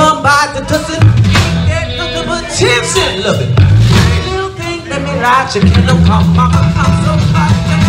come by to tussin', get nothing but tips and love it. Little thing, let me ride your kingdom come, mama, I'm so hot.